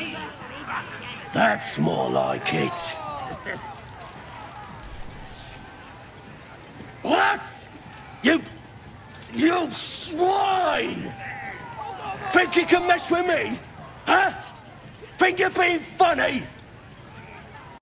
That's more like it. What? You swine! Think you can mess with me? Huh? Think you're being funny?